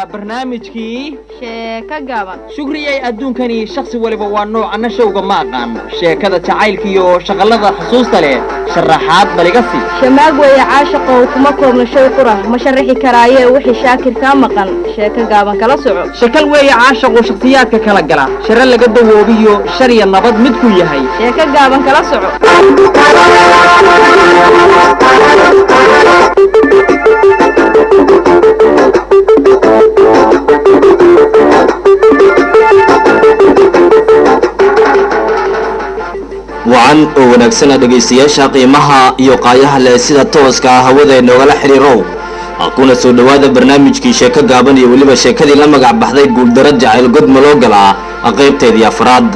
barnaamijkii sheeko gaaban shukriyay adduunkani shakhsi waliba waa nooca showga ma aqaan sheekada jacaylka iyo shaqalada xusuusta leh sharaxaad baliga si shamaag weeye caashaqo kuma koobno shay qura ma sharaxi karaaye wixii shaakir ka maqan sheeko gaaban kala soco shakal weeye caashaqo shakhsiyaadka kala gala shara laga dawoobiyo shar iyo nabad mid ku yahay sheeko gaaban kala soco wacan oo wanaagsan dhageystayaasha qiimaha iyo qaayaha leh sida tooska hawada noogala xiriirow kuna soo dhawaada barnaamijkii sheeko gaaban iyo waliba sheekadii la magac baxday guuldarad jacayl god maloo galaa qaybteedii afraad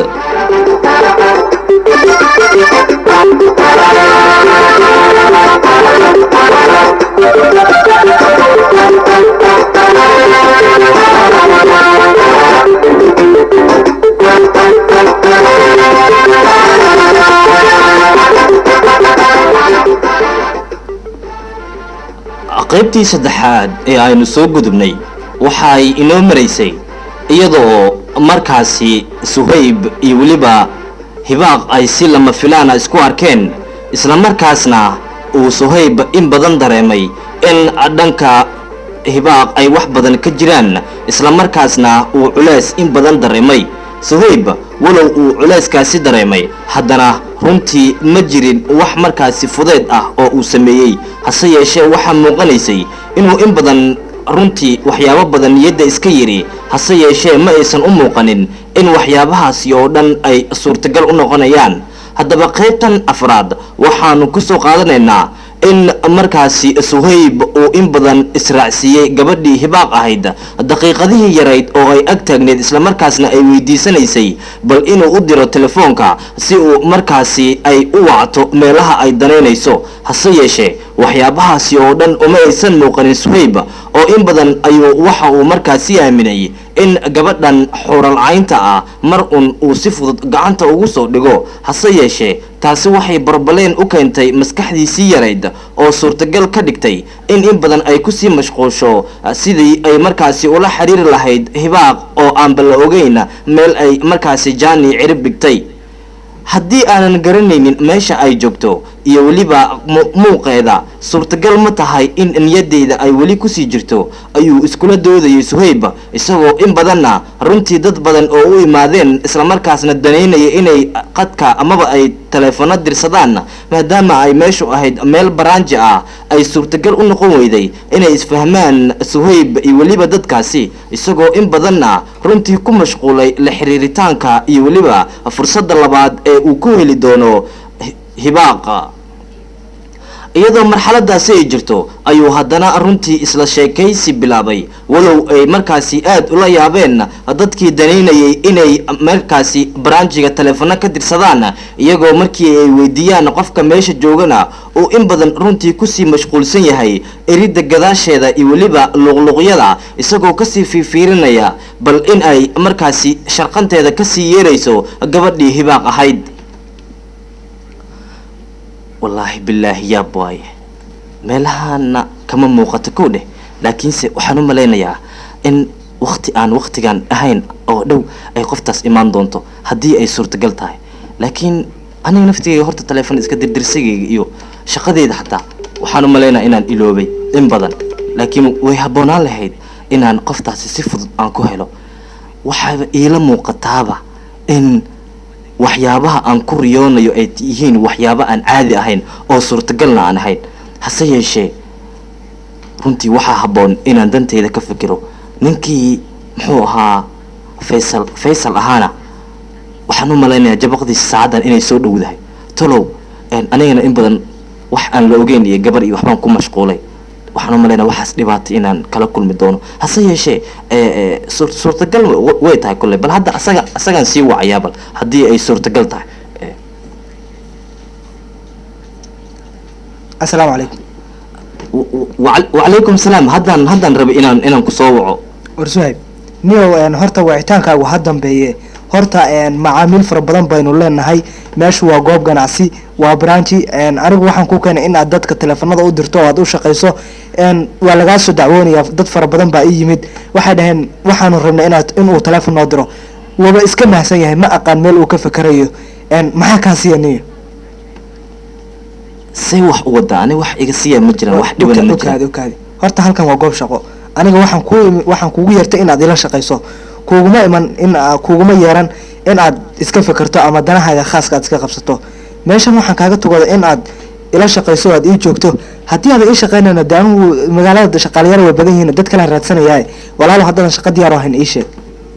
qaybtii saddexaad ee aynu soo gudubnay waxay inoo maraysay iyadoo markaasi Suhayb iyo waliba Hibaaq ay si lama filaana isku arkeen isla markaasna uu Suhayb in badan dareemay in dhanka Hibaaq ay wax badan ka jiraan isla markaasna uu culays in badan dareemay Suhayb walow uu culayskaasi dareemay haddana runtii ma jirin wax markaasi fudeed ah oo uu sameeyay hase yeeshee waxa muuqanaysay inuu in badan runtii waxyaabo badan niyadda iska yiri hase yeeshee ma aysan u muuqanin in waxyaabahaasi oo dhan ay suurtagal u noqonayaan haddaba qaybtan afraad waxaanu ku soo qaadanaynaa in markaasi Suhayb uu in badan israacsiiyay gabadhii Hibaaq ahayd daqiiqadihii yarayd oo ay ag taagneed isla markaasna ay weydiisanaysay bal inuu u diro telefoonka si uu markaasi ay u wacto meelaha ay daneynayso hase yeeshee waxyaabahaasi oo dhan uma aysan muuqanin Suhayb oo in badan ayuu waxa uu markaasi aaminay in gabadhan xural caynta ah mar uu si fudud gacanta ugu soo dhigo hase yeeshee taasi waxay barbaleen u keentay maskaxdiisii yarayd oo suurtagal ka dhigtay in badan ay ku sii mashquulsho sidii ay markaasi ula xiriir lahayd Hibaaq oo aan bal ogeyn meel ay markaasi jaani cirib dhigtay haddii aanan garanaynin meesha ay joogto iyo waliba muuqeeda suurtagal ma tahay in niyadeeda ay wali ku sii jirto ayuu iskula doodayay Suhayb isagoo in badanna runtii dad badan oo u imaadeen isla markaasna daneynaya inay qadka amaba ay telefoon dirsadaan maadaama ay meeshu ahayd meel baraanji ah ay suurtagal u noqon weyday inay isfahmaan Suhayb iyo waliba dadkaasi isagoo in badanna runtii ku mashquulay la xiriiritaanka iyo waliba fursadda labaad ee uu ku heli doono Hibaaq iyadoo marxaladaasi ay jirto ayuu haddana runtii isla sheekaysi bilaabay walow ay markaasi aad ula yaabeen dadkii daneynayay inay markaasi branchiga telefoon ka dirsadaan iyagoo markii ay weydiiyaan qofka meesha joogana oo in badan runtii ku sii mashquulsan yahay erida gadaasheeda iyo waliba luqluqyada isagoo ka sii fiirinaya bal in ay markaasi sharqanteeda ka sii yeerayso gabadhii Hibaaq ahayd والله بالله يا باي ملهانا كما موقت كوده لكن سي waxaan u maleynayaa in waqtigan ahayn oo dhow ay qoftaas imaan doonto hadii ay suurtagal tahay laakiin aniga naftiga horta telefoon iska dirdirsigayga iyo shaqadeeda xataa waxaan u maleynayaa inaan iloobay in badan laakiin way haboonaan lahayd inaan qoftaas si fudud aan ku helo waxa ila muuqataaba in waxyaabaha aan ku riyoonayo ay yihiin waxyaabo aan caadi ahayn oo suurtagalna aan ahayn hase yeeshee runtii waxa haboon inaan danteyda ka fikiro ninkii muxuu ahaa Faysal ahaana waxaan u maleynayaa jabaqdiisa saacadan inay soo dhowdahay tolow anigana in badan wax aan la ogeyn iyo gabar iyo waxbaan ku mashquulay waxaan u maleynayaa waxaas dhibaato inaan kala kulmi doono hase yeeshee suurtagal way tahay kulay bal hadda asagan sii wacayaa bal haddii ay suurtagal tahay السلام عليكم وعليكم السلام هدان ربي inaan ku soo waco ورسوهيب نيو هرتا وعيتانكا وهدان بيه horta macaamiil fara badan baynu leenahay meeshu waa goob ganacsi waa branchi anigu waxaan ku keenay in aad dadka teleefanada u dirto oo aad u shaqayso waa lagaa soo dacwoonaya dad fara badan baa ii yimid waxay dhaheen waxaanu rabnay inuu teleefon noo diro waba iska mahsan yahay ma aqaan meel uu ka fakarayo maxaa kaa siiyaniyo say wax u wadaa aniga wax iga siiya ma jiraan wax dhibana ma jiraan okaadi horta halkan waa goob shaqo aniga waxaan kugu yeertay inaad ila shaqayso kuguma iman kuguma yeeran in aad iska fakarto ama danahaaga khaaska aad iska qabsato meeshan waxaan kaaga tugooda in aad ila shaqayso aad ii joogto haddii aad ii shaqaynayna de anigu magaalada shaqaaliyara way badan yihiin dad kale raadsanayaa walaalo haddaadan shaqa diyaar ahayn ii sheeg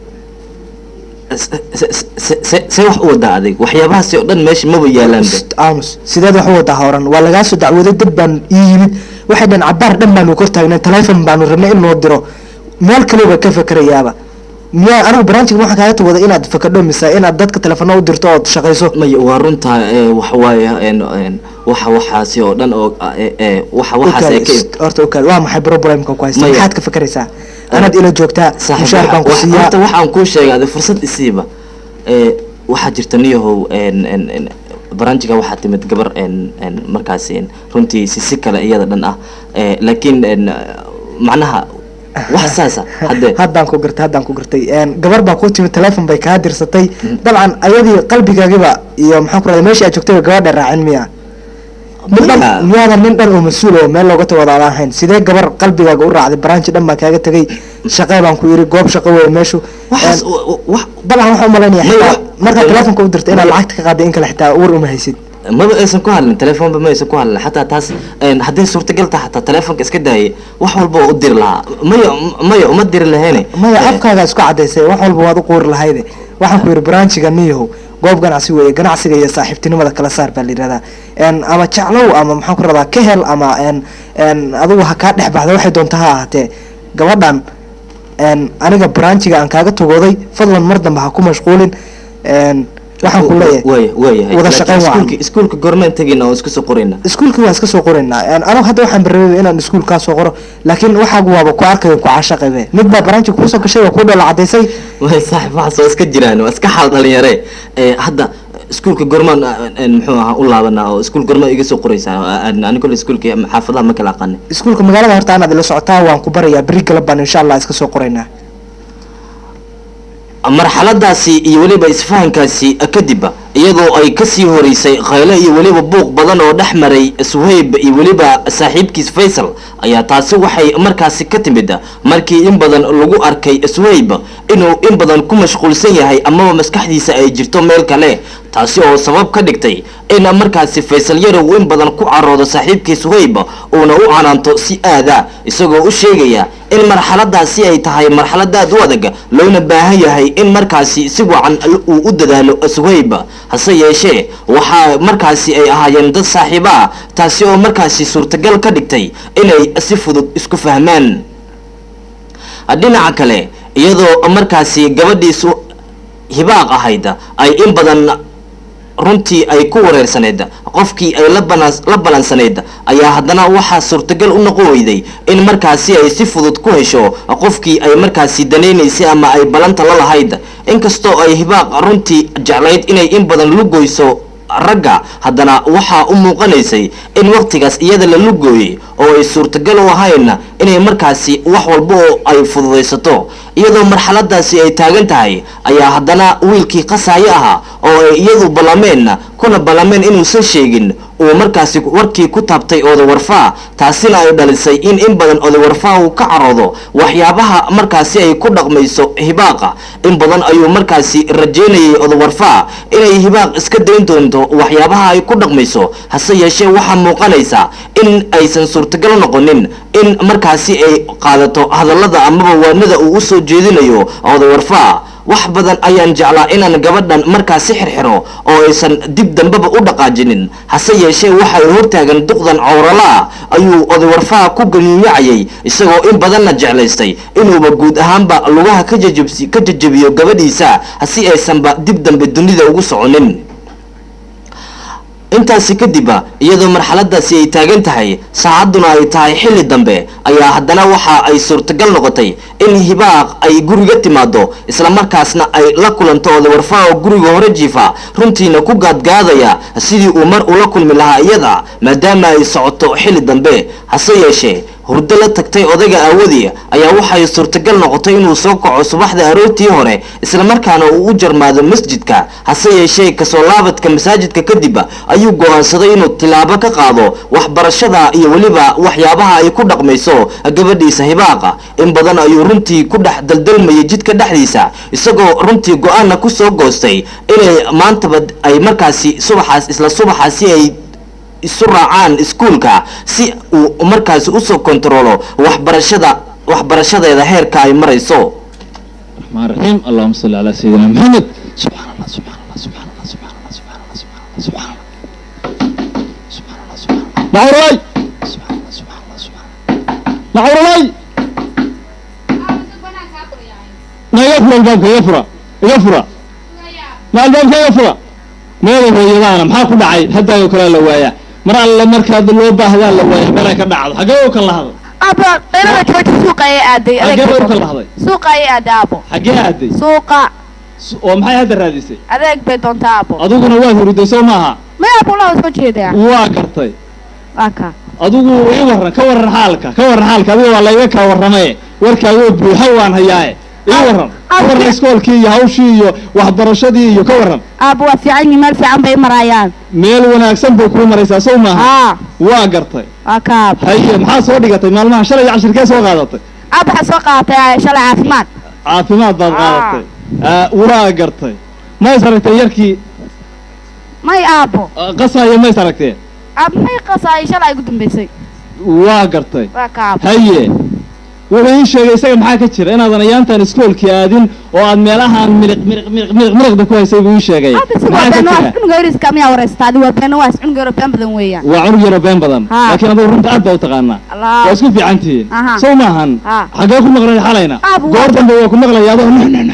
say wax u wadaa adig waxyaabahaasi oo dhan meesha maba yaalaan aamus sideed wax u wadaa horan waa lagaa soo dacwooday dad baan ii yimid waxay dhan cabaar dhan baanu kor taagnay teleefon baanu rabnay in loo diro meel kaleba ka fakarayaaba miyaa anigu barnaamijka waxaan kaaga tugooda inaad fakadho mise inaad dadka teleefona u dirto ood shaqayso may waa runtaa waxa waaye waxaasi oo dhan oo horta okaad waa maxay problemka ku haysta maxaad ka fakaraysaa anaad ila joogtaa mushaar baan ku siiyaa horta waxaan kuu sheegay fursad isiiba waxaa jirta niyahow barnaamijka waxaa timid gabar markaasi runtii si kale iyada dhan ah laakiin macnaha wax saasa haddaan ku gartay gabar baa ku timid teleefon bay kaa dirsatay dabcan ayadii qalbigaagiba iyo maxaan ku raday meeshii aad joogtay gabadha raacin miya miyaadan nin dhan oo mas-uul oo meel looga tawada aan ahayn sidee gabar qalbigaaga u raacday branchi dhan baa kaaga tegay shaqee baan ku yiri goob shaqo wey meeshu dabcan waxaan umalaynaya xitaa markaa teleefonka u dirtay inaad lacagta ka qaaday in kale xitaa war uma haysid maba aysan ku hadlin telefoonba ma aysan ku hadlin xataa taas haddii suurtagal taha xataa telefoonka iska daayay wax walba oo u diri lahaa maya uma diri lahayne maya afkaagaa isku cadaysay wax walba waad u quuri lahayde waxaan ku yidhi branchiga niyahow goob ganacsi weeye ganacsiga iyo saaxiibtinimada kala saar baa la yidhahdaa ama jeclow ama maxaan ku radaa ka hel ama adigu ha kaa dhex baxda waxay doonta ha ahaatee gabadhan aniga branchiga aan kaaga tugooday fadlan mar dambe ha ku mashquulin waxaan ku leeyahay wada shaqayn waa iskuulka gormeen tagina oo iska soo qorayna iskuulka waa iska soo qoraynaa anigu hadda waxaan barabay inaan iskuul ka soo qoro laakiin waxaagu waaba ku arkayo ku caashaqabe mid baa branchi kuu soo gashay oo ku dhola cadaysay way saaxiib waxa soo iska jiraan waa iska xal dhalinyare hadda iskuulka gormaan muxuu ahaa u laabanaa oo iskuul gormaan iga soo qoraysaa aniga kule iskuulka xaafadaha ma kala aqaan iskuulka magaalada horta anaad ila socotaa waan ku barayaa beri galab baan insha Allah iska soo qoraynaa marxaladaasi iyo waliba isfahankaasi kadib iyadoo ay kasii horeysay khaylo iyo waliba buuq badan oo dhex maray Suhayb iyo waliba saaxiibkiis Faysal ayaa taasi waxay markaasi ka timid markii in badan lagu arkay Suhayb inuu in badan ku mashquulsan yahay ama maskaxdiisa ay jirto meel kale taasi oo sabab ka dhigtay in markaasi Faysal yarow in badan ku caroodo saaxiibkiis Suhayb uuna u canaanto si aada isagoo u sheegaya in marxaladaasi ay tahay marxaladaad u adag loona baahan yahay in markaasi si wacan uu u dadaalo Suhayb hase yeeshee waxa markaasi ay ahaayeen dad saaxiibo ah taasi oo markaasi suurtagal ka dhigtay inay si fudud isku fahmaan dhinaca kale iyadoo markaasi gabadhiisu hibaaq ahayd ay in badan runtii ay ku wareersaneed qofkii ay la balansaneed ayaa haddana waxaa suurtagal u noqon weyday in markaasi ay si fudud ku hesho qofkii ay markaasi danaynaysay ama ay balanta la lahayd inkastoo ay hibaaq runtii jeclayd inay in badan lugoyso ragga haddana waxaa u muuqanaysay in waqtigaas iyada la lugooyay oo ay suurtagal u ahayn inay markaasi wax walba oo ay fududaysato iyadoo marxaladaasi ay taagan tahay ayaa haddana wiilkii qasaayo ahaa oo ay iyadu balameen inuusan sheegin uu markaasi warkii ku taabtay odawarfaa taasina ay dhalisay in badan odawarfaa uu ka caroodo waxyaabaha markaasi ay ku dhaqmayso hibaaqa in badan ayuu markaasi rajeynayay odawarfaa inay hibaaq iska dayn doonto waxyaabaha ay ku dhaqmayso hase yeeshee waxaa muuqanaysa in aysan suurtagal noqonin in markaasi ay qaadato hadallada amaba waanada uu u soo jeedinayo odawarfaa wax badan ayaan jeclaa inaan gabadhan markaasi xirxiro oo aysan dib dambaba u dhaqaajinin hase yeeshee waxay hortaagan duqdan cawrala ayuu odawarfaa ku ganiimacayay isagoo in badanna jeclaystay inuuba guud ahaanba lugaha ka jajabiyo gabadhiisa si aysanba dib dambe dunida ugu soconin intaasi kadib iyadoo marxaladaasi ay taagan tahay saacaduna ay tahay xilli dambe ayaa haddana waxa ay suurtagal noqotay in hibaaq ay guriga timaado isla markaasna ay la kulanto Oday Warfaa oo guriga hore jiifa runtiina ku gaadgaadaya sidii uu mar ula kulmi lahaa iyada maadaama ay socoto xilli dambe hase yeeshee hurdo la tagtay odayga aawadi ayaa waxay suurtagal noqotay inuu soo kaco subaxda aroortii hore isla markaana uu u jarmaado masjidka hase yeeshee ka soo laabadka masaajidka kadib ayuu go'aansaday inuu tilaabo ka qaado waxbarashada iyo waliba waxyaabaha ay ku dhaqmayso gabadhiisa hibaaqa in badan ayuu runtii ku dhex daldalmayay jidka dhexdiisa isagoo runtii go'aana ku soo goostay inay maantaba ay markaasi subaxaasi ay isu raacaan iskuulka si uu markaasi u soo kontrolo waxbarashadeeda heerka ay marayso الرحمن الرحيم اللهم صل على سيدنا محمد سبحان الله سبحان الله سبحان الله سبحان الله سبحان الله سبحان الله سبحان الله سبحان الله معوراي سبحان الله سبحان الله سبحان الله معوراي ما يفرق الباب يفرق ما الباب يفرق ما يفرق يضانا ما كل عيب حتى يوكل اللوايا مرة الله مركز اللوبة هذا اللوايا ملك النعض حقا يوكل هذا أبا أنا جوت سوق أي أدي حقا يوكل هذا سوق أي أدي أبو حقا أدي سوق ومحي هذا الراديسي أديك بدون تابو أدوكنا واثر يدوسو معها ما يبغى الله اسمه كذا واقرتي أكا adugu ii waran ka waran xaalka adiga waa la iga ka waramay warkaagu buuxawaan hayaay ii waran iskoolkii iyo hawshii iyo waxbarashadii iyo ka waran abu waa fiican meel fiican bay marayaan meel wanaagsan bay ku maraysaa soo maaha waa gartay aka haye maxaa soo dhigatay maalmaha shalay cashirkee soo qaadatay abu waxa soo qaadatay shalay caafimaad baad qaadatay waa gartay ma saragtay yarkii may abu qasaya ma saragtay may qasay shalay ugu dambeysay waa gartay waa kaab haye wuxuu ii sheegay isaga maxaa ka jira inaadan ayaantan iskoolkii aadin oo aad meelahan miliqda ku haysay buu ii sheegay waa cunug yaro been badan laakiin aduu runta aad baa u taqaanaa waa isku fiican tihiin soo maahan xagee ku maqlay xalayna goor dambe waa ku maqlaya adoo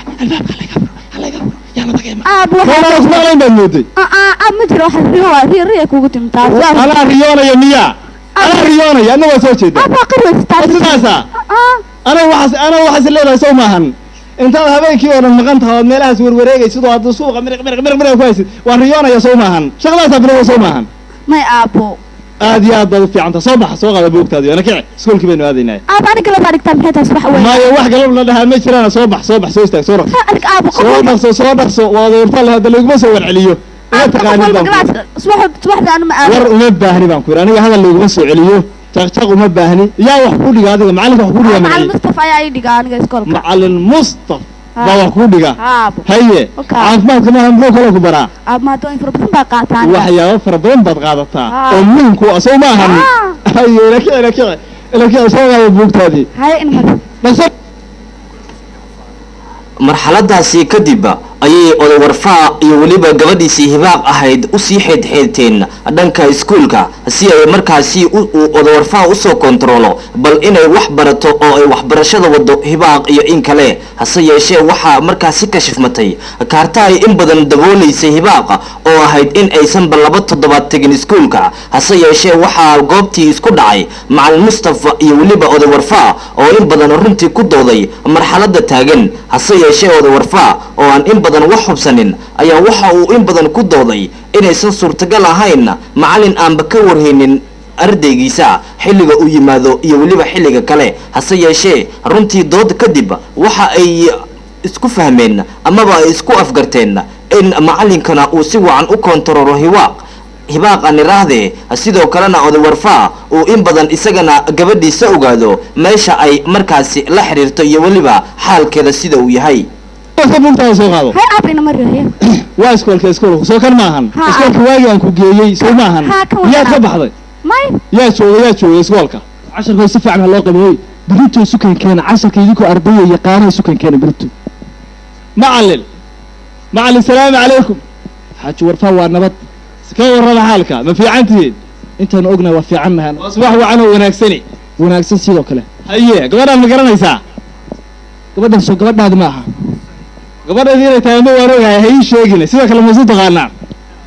maqlayn baad mooday ma jiro wax riya kugu timtaa anaa riyoonaya miyaa أنا ريانا أنا وسوتشي ده. أبغى قروي أساسا. أنا وحس اللي هذا سو ماهن. أنت هذا كي أنا مقنت هذا ملها سور وريج يسوق هذا السوق مرق كويس. وريانا يا سو ماهن. شغلات أبغى سو ماهن. ما أبو. هذه هذا في عند صباح سوق هذا بوقت هذه أنا كذا سكول كبير هذه ناي. أبغى أنا كلا بارك تام حتى أصبح وين. ما يوحى قلب لها مشرا أنا صباح سويستك صورة. أبو. صورة وهذا يرفع هذا اللي يقص هو العليو. صباح أنا ور وما باهني بانكور أنا هذا اللي يقص عليو. تغتق وما باهني يا وحكولي هذا معلم وحكولي يا معلم مصطفى يا يدي قان جالس معلم مصطفى وحكولي هي عافمات كمان هم كلهم كبرى ما توين فربنا بقعتان وحيا فربنا بقعتها ومنكو أسوماهم هي لك أسومها بوقت هذه هاي إنما بس marxaladaasi kadib ayay Oday Warfaa iyo waliba gabadhiisii hibaaq ahayd u sii xidhxidhteen dhanka iskuulka si ay markaasi Oday Warfaa u soo kontrolo bal inay wax barato oo ay waxbarashada wado hibaaq iyo in kale hase yeeshee waxa markaasi ka shifmatay kaarta ay in badan dabooleysay hibaaq oo ahayd in aysan laba toddobaad tagin iskuulka hase yeeshee waxa goobtii isku dhacay macallin Mustafa iyo waliba Oday Warfaa oo in badan runtii ku dooday marxaladda taagan hase yeeshee Oday Warfaa oo aan in badan wax xubsanin ayaa waxa uu in badan ku dooday inaysan suurtagal ahayn macallin aan ka warhaynin ardaygiisa xilliga uu yimaado iyo waliba xilliga kale hase yeeshee runtii dood kadib waxa ay isku fahmeen amaba ay isku afgarteen in macallinkana uu si wacan u kontrolo hibaaqan iraahde sidoo kalena Oday Warfaa uu in badan isagana gabadhiisa ogaado meesha ay markaasi la xiriirto iyo waliba xaalkeeda sida uu yahay هاي أبينا مرة هي واسكول سو كان معهن اسكول كواجي أنكو جيي سو معهن يا تبحضي ماي يا شو اسكولك 10 كويس فعلا الله قبوي بريتو سكن كان 10 كيديكو أربعة يقارن سكن كان بريتو معلل السلام عليكم حاج ورفا ونبت سكوا ورا حالك ما في عنتين انت نوقنا وفي عنها اصبح وعنه وناكسن سيدو كله هي قبل ما قرنيسا قبل سو قبل هذا معها gabadha diinay tahay ma wareegay hay sheegina sida kale ma soo taqaanaa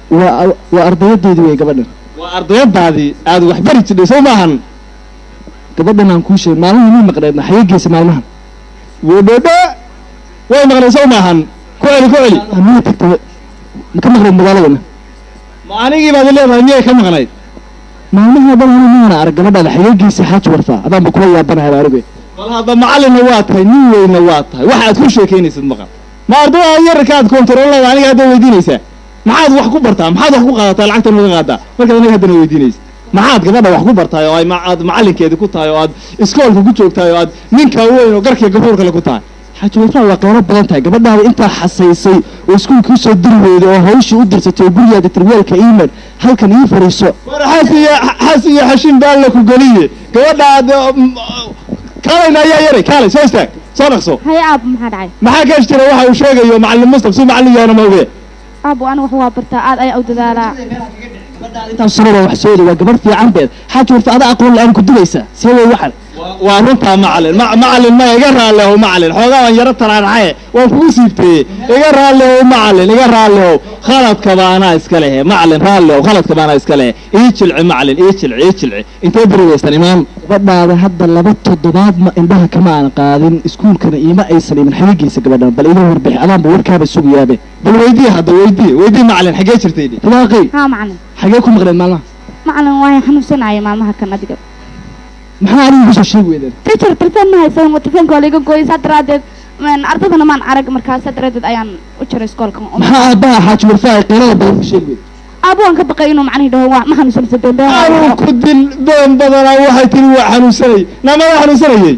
وأرضيتي ويا قبلنا وأرضيتي هذه هذا وحبرت اللي سو معهن قبلنا نكوش ما له مين مقربنا حيجي سمعنا وبدا وين مقرب سو معهن كوالي أمي تكتب كم مقرب مضالنا ما أنا جي بعد اللي ما كم مقرب ما أنا هذا ما أنا أرجع قبلنا حيجي سحات ورفا هذا بكرة يا بنا هذا عربي والله هذا معلم نواتها نيوي نواتها واحد كل شيء كيني صدق ما أرضوها يركض كنترول يعني هذا ويدينيسه ما عاد wax ku bartaa maxaad wax ku qaadataa lacagta noo qaada marka aniga hadana weydiinaysa maxaad gabadha wax ku bartaa oo ay macalinkeedu ku tahay oo aad iskoolka ku joogtaay oo aad ninka weyn oo garkiga gabuurka la ku tahay xaji waxa waa qeyro badan tahay gabadhaada inta xasaysay oo iskuulka soo dirweedo oo hawsha u dirsatay guriga tarbiyeelka iimaan halkan ii fariiso xasiya xashin baal ku galiye gabadhaada kaalay ayaa yaray kaalay soo istaag soo naqso hay aab maxaa dhacay maxaa ka jira waxa uu sheegayo macallin Mustafa soo macallin yaana ma ogeey أبو أنا وهو برتا عاد أي أود ذالا أنت صورة وحسودي وقبل في عمبيد حاجة ورفع هذا أقول الآن كنت ليس سوي واحد وارنتها معلن ما يقرأ له معلن حوضا يرتر على الحياة وفوسيبتي يقرأ له معلن يقرأ له خلط كبانا إسكاله معلن هالله وخلط كبانا إسكاله يشلع معلن يشلع أنت يدري يستني إمام بدنا هذا اللي بطل الضباب ما عندها كمان قادم سكول كان إيما أي سنة من حقيقي سكبنا بل إذا وربح أنا بوركها بالسوق يابه بل ويدي هذا ويدي معلن حاجات شرتيدي تلاقي ها معلن حاجاكم غير المعلن معلن واحد حنوسنا عي معلمها كنا دقيق maxaa adigu ku soo weydeen teacher tartan ma haysan watakan kooliga gooysa daradeed man ardadana maan arag markaas daradeed ayaan u jiray iskoolka maxaa aabbaha xaaj warfaa qeyrada badan ku sheegay aabbo aan ka baqay inuu macnaheedu dhaho wax ma xanuunsan been aabbo ku dil been badan waxay tiri waa xanuunsanay nama xanuunsanayay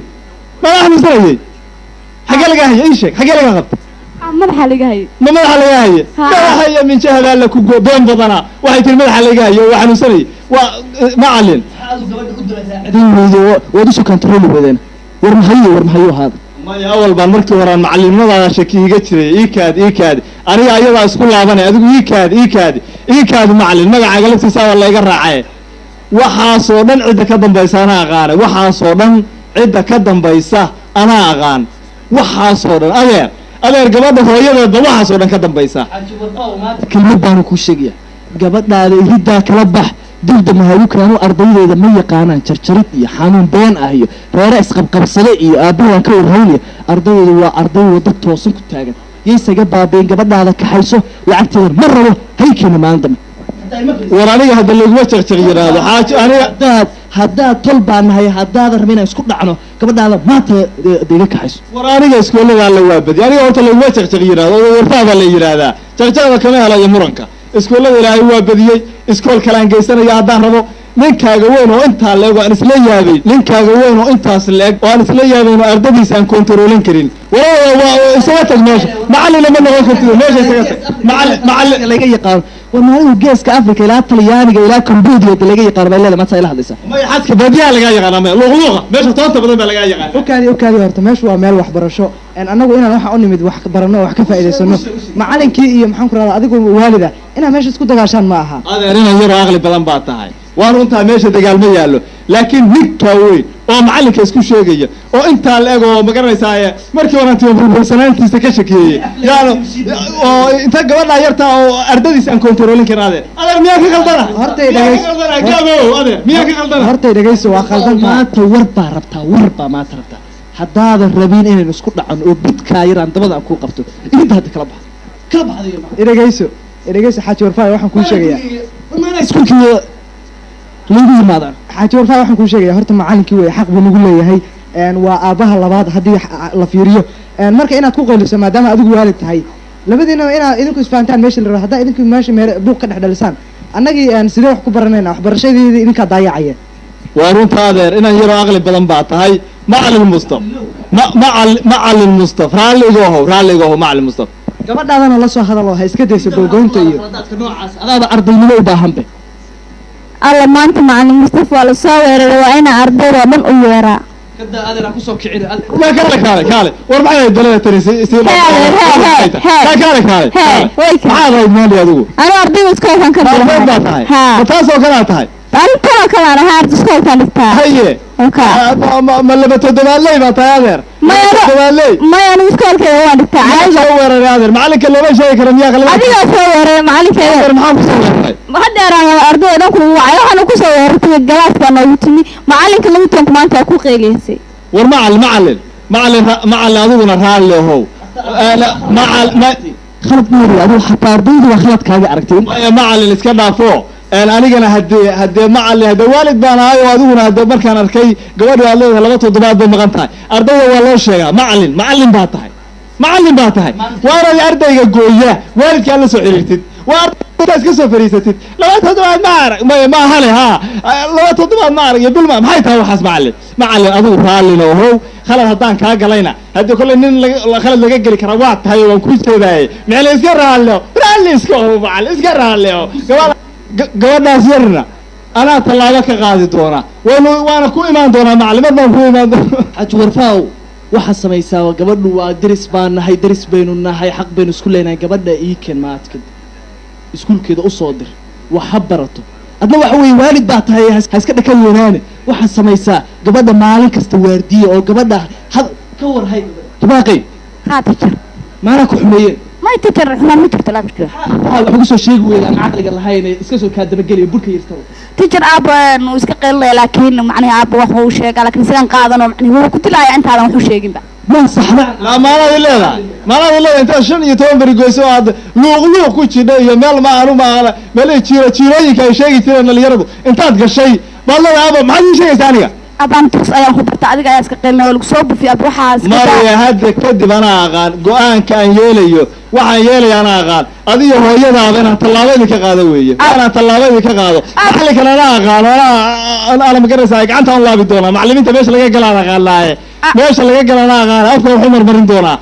xagee laga hayay ii sheeg xagee laga qabtay madaxa laga hayay madaxa min jahada la ku been badan waxay tiri madaxa laga hayay waa xanuunsanay waa macallin ودوسو كنترول بدنا ورمحيو هذا ما يا أول بان مركي ورا المعلم هذا شكي يجتري إيكاد أنا أيضا أسكول لعبنا أدو إيكاد معلم ما عقلت سوا الله يقرع عيه وحاصودا عدة كدم بيسا أنا أغاني وحاصودا عدة كدم بيسا أنا أغاني وحاصودا أغير قبضة هو يبدأ وحاصودا كدم بيسا كلمة بانو كوشيقيا قبضة هذا يهدى كلبح dibda mahayu kaanu ardaydeeda ma yaqaanaan jarjarid iyo xanuun been ah iyo reere isqabqabsade iyo aabbahan ka warhayna ardaydeedu waa arday wada toosan ku taagan yeysaga baabeen gabadhaada kaxayso lacagteeda ma rabo haykeena maalin dambe war aniga hadda laguma jarjar yiraahdo xaaji aniga haddaad tol baan nahay haddaad rabin inaan isku dhacno gabadhaada maanta deega kaxayso war aniga iskoolada la waabadi aniga horta laguma jarjar yiraahdo warfaada la yiraahdaa jarjarada kama helayo muranka iskoolada ilaahay waa badiyay iskool kale aan geysanaya haddaan rabo ninkaaga weyn oo intaa leeg aan isla yaabay ninkaaga weyn oo intaas leeg oo aan isla yaabay oo ardadiisa aan kontroolin karin waa isaga tag meesha macallin lama noqon kartid meesha isaga tag macallin laga yaqaan ومالو جيسك أفريقيا لا طلياني لا كمبوديا تلاقي يقارب إلا ما تصير هذا ما يحدك بديها لقى يقارب ما لغلوغة مش هتوصل بدل ما لقى يقارب أوكي هرت مش ومال وحبر شو إن أنا وإنا نروح أني مد وحبرنا وحكفى إلى سنو معلن كي محمد رضا أديك والده إنا ماشي سكوت عشان معها هذا أنا يرى أغلب بدن بعضها هاي وأنا أنت ماشي تقال ميالو لكن نكوي oo macallinka isku sheegaya oo inta la eego ma garanaysaa markii warantii professionalkiisa ka shakeeyay yaano oo inta gabadha yarta oo ardadiisa aan kontroolin karaade adeer miyaa ka qaldana hortay dhageyso adeer miyaa ka qaldana hortay dhageyso waa qaldan maanta warba rabtaa maanta rabtaa haddaad rabin inaan isku dhacno oo bidka yaraan dabada ku qabto inta hadda kala baxday dhageyso xaaji warfaa waxaan ku sheegayaa maana iskuulkii lagu yimaadaan xaaji warfaa waxaan ku sheegayaa horta macallinkii way xaq buu nagu leeyahay waa aabaha labaad haddii la fiiriyo marka inaad ku qayliso maadaama adigu waalid tahay labadiina inaad idinku isfahantaan meesha la rabo haddaa idinku meesha buuq ka dhex dhalisaan annagii sidee wax ku baranayna waxbarashadeedii idinkaa daayacaya waa runta adeer inaan yaroo aqli badan baa tahay macallin Mustafa macallin Mustafa raalligooho macallin Mustafa gabadhaadana la soo hadalo ha iska dayso gogoynta iyo dadka noocaas adaada ardaynimo u baahan bay alla maanta macallin Mustafa wala soo weeraray waa ina ardayda dhan u yeeraa kada adeer ku soo kicin ma kaale war maxay dalada tarisay kaale maxaa rayd maali adigu ana ardayda iska kan ka tahay taasoo kala tahay أنت كمان هارد سكول كانت هي ما لما تدوان لي ما تاير ما أنا سكول كده وانا تعال صور يا هذا معلك اللي ما شيء كرم يا أخي أنا صور معلك يا محمد صور ما حد يرى أرضه يدخل وعيها كصور في الجلاس كانوا يتمي معلك اللي أنتم كمان تأكل قيليسي والمعلم أظن رالي هو لا ما خلط نوري أبو حتى أرضيه وخلط كذا عرفتين معلم إسكندر فوق أنا هدي معلم هذا والد بنا أيوة أظن هذا مركان أركي قبل والله لما تضبط بمغنتاي أرضيه والله شيء معلم باتاي وأنا أرضيه جوية والد كان لسه عرفتين وأرضيه كسر فريستين لما تضبط ما هلا لما تضبط يبل ما هيتها وحس معلم أظن رالي هو خلط هدان كاجا لينا هدي كل إن خلط لقى كروات هاي وكل شيء ذا معلم إسكندر رالي إسكو معلم إسكندر رالي gabadhaas yarna anaa tallaabo ka qaadi doona waana ku imaan doonaa maclimadan ku imaan doona xaj warfaaw waxa samaysaa gabadhu waa daris baan nahay daris baynu nahay xaq baynu isku leenahay gabadha ii keen maadka iskuulkeeda u soo dir waxa barato adna waxa weey waalid baa tahay ha iska dhakan wanaane waxa samaysaa gabadha maalin kasta waardiye oo gabadha ka war hay tabaaqay هذا شر maana ku xumeeyeen ما يتكرر ما متر لا بشكل waxa ugu soo sheegi weeyaan aqliga lahayn iska soo ka dabageliyo burka yartay تجر أب ويسك قيل لكن معناه أب وحو شيء لكن سلام قاضنا معناه هو كنت لا أنت هذا وحو شيء جنبه ما صحنا لا ما أنا إلا أنت شن يتوم بريقوس هذا لو كوتش ده يمل ما أنا ما ملي تيري كأي شيء تيري اللي يربو أنت هذا الشيء والله يا أبا ما عندي شيء ثاني أبان تقص أيام خبرت عادي قاعد يسك قيلنا والقصوب في أبو حاس ما هذا كذب أنا أقال قوان كان يليو waxaan yeelay ana aqaan adiga hooyadaada inaan tallaabada ka qaado weeye ana tallaabada ka qaado xalli kale ana aqaan ana ma garanaysaa gacanta aan laabi doona macallimiinta meesha laga galaan aqaanaaye meesha laga galaan aqaan afka wuxuu marmarin doonaa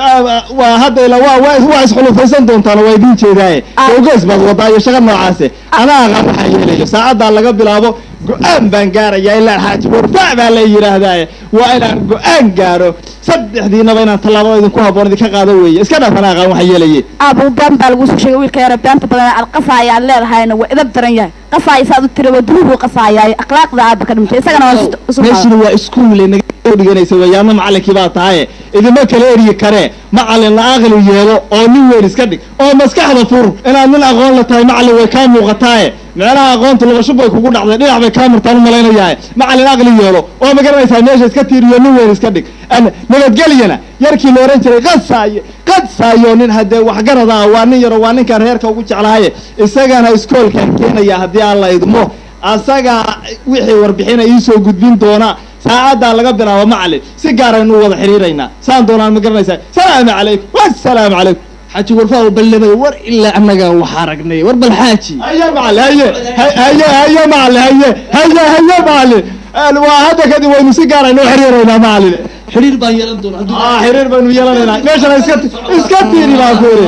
waa hadda ila waa isxulufaysan doontaan waa idin jeedaaye ogeys baad wadaa iyo shaqo noocaas ana aqaan waxaan yeelayo saacada laga bilaabo go'aan baan gaarayaa ilaa xaaj warfaa baa la yiraahdaa waa inaan go'aan gaaro saddexdiinaba inaan tallaabada idinku haboon idinka qaado weeye iska dhaafana aqaan waxaan yeelayay abu baan baa lagu soo sheegay wiilka yar beenta badan alqafaaya aan leedahayna waa idab daran yahay qafaaya saad u tiraba duruhu qafaaya akhlaaqda aad ka dhimtay isagana waa meeshii waa iskuul naga dhiganaysa wayaama macallinkii baa tahay idima kala eriyi kare macallin la aqli yeelo oo nin weyn iska dhig oo maskaxda fur inaad nin aqoon la tahay macallin way ka muuqataa meelaha aqoonta laga shubay kugu dhacday dhinac bay ka martaan malaynayaa macallin aqli yeelo oo ma garanaysaa meesha iska tiiriyo nin weyn iska dhig ana nabadgeliyana yarkii la oran jiray qadsaayo nin hadee wax garada waa nin yaro waa ninka reerka ugu jeclaaye isagana iskoolkan keenaya hadii alla idmo asaga wixii warbixina ii soo gudbin doona saacada laga bilaabo macallin si gaar ah inuu wada xiriirayna saan doonaan ma garanaysaa salaamu calaykum wassalaamu calaykum حاجي ورفاو بلمي ور إلا أنك وحرقني ور بالحاجي هيا معلم هيا معلم هيا معلم وهذا كذي وين سيجارة إنه حريرنا معلم حرير بان يلندون حرير بان يلندون ليش أنا إسكتيني ما أقولي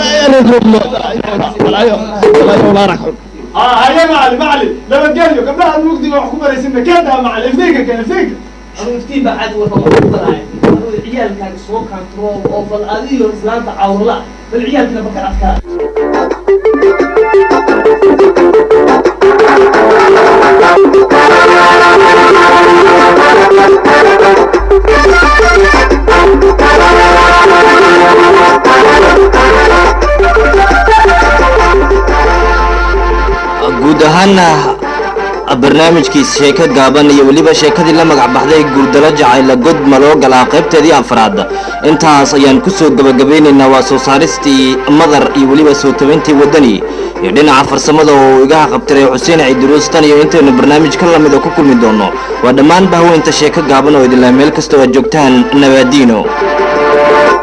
لا ركض هيا معلم لما تجيله قبلها الوقت اللي حكومة رئيسنا كذا معلم فيك أنا مفتي بعد ورفاو العيال كان سوق كان تروب أو فالأذي والإسلام تعاور لا بالعيال كنا بكر أفكار guud ahaana barnaamijkii sheeko gaaban iyo weliba sheekadii la magac baxday guurdalo jacayla god ma loo galaa qaybteedii afraad intaas ayaan ku soo gabagabeynaynaa waa soo saaristii madar iyo weliba soo tabayntii wadani iyo dhinaca farsamada oo igaha qabtiray xuseen ciiduruustan iyo intaynu barnaamij ka lamid oo ku kulmi doono waa dhammaan bahweynta sheeko gaaban oo idinla meel kasta oo joogtaan nabaadiino